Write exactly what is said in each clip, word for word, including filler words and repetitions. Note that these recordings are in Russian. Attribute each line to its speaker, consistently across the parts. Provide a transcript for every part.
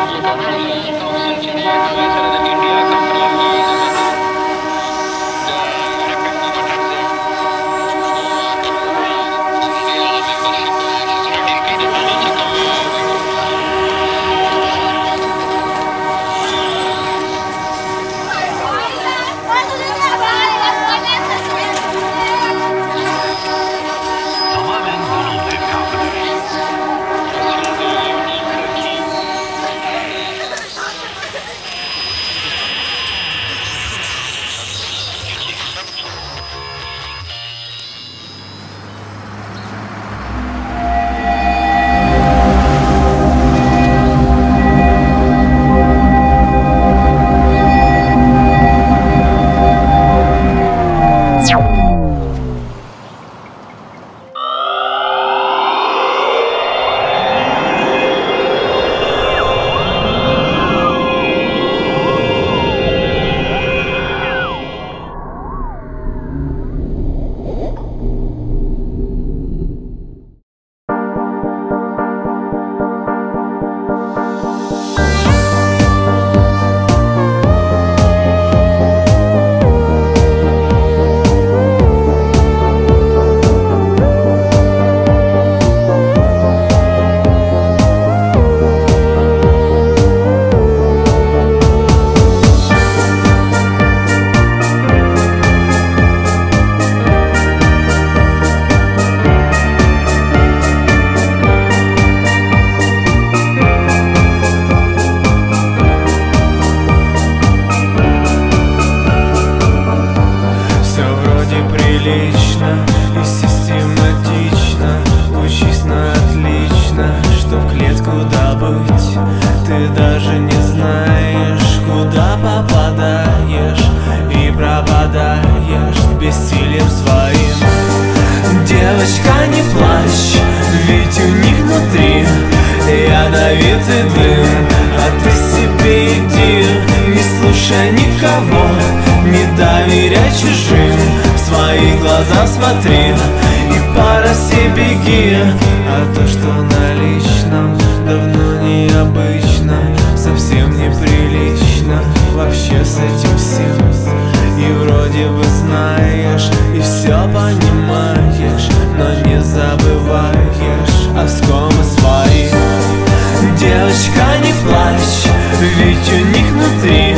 Speaker 1: Девочка, не плачь, ведь у них внутри ядовитый дым. А ты себе иди, не слушай никого, не доверяй чужим, в свои глаза смотри и по росе беги. А то, что на личном давно необычно, совсем неприлично вообще с этим всем. И вроде бы знаешь, и все понимаешь, но не забываешь о ком своих. Девочка, не плачь, ведь у них внутри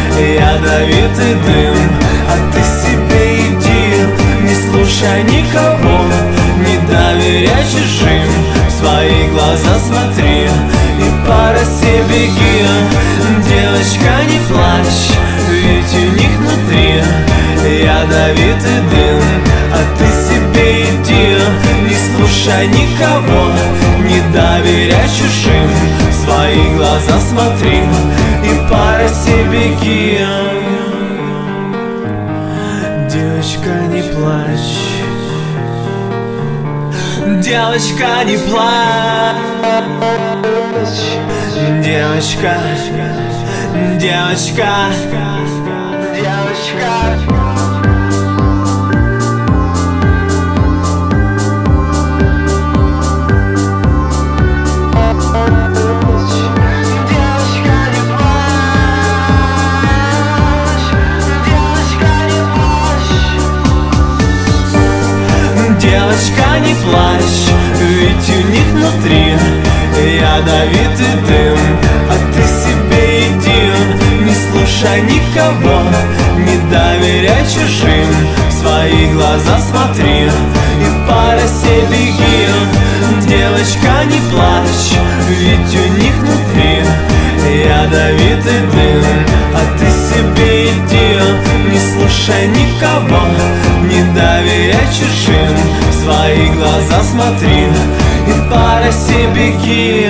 Speaker 1: ядовитый дым. А ты себе иди, не слушай никого, не доверяй чужим, в свои глаза смотри и по росе беги. Девочка, не плачь, ведь у них внутри ядовитый дым. А ты себе иди, не слушай никого, не доверяй чужим, в свои глаза смотри и по росе беги. Девочка, не плачь, девочка, не плачь, девочка, девочка, девочка. Девочка, не плачь, ведь у них внутри ядовитый дым. А ты себе иди, не слушай никого, не доверяй чужим, в свои глаза смотри и по росе беги. Девочка, не плачь, ведь у них внутри ядовитый дым. А ты себе иди, не слушай никого, не доверяй чужим, в свои глаза смотри и по росе беги.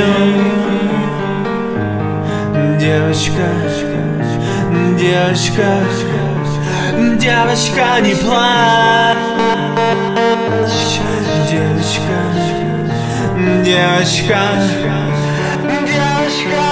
Speaker 1: Девочка, девочка, девочка, не плачь. Девочка, девочка, девочка.